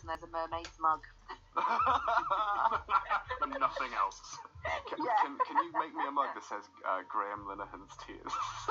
there's a Mermaids mug. And nothing else. Can you make me a mug that says Graham Linehan's tears?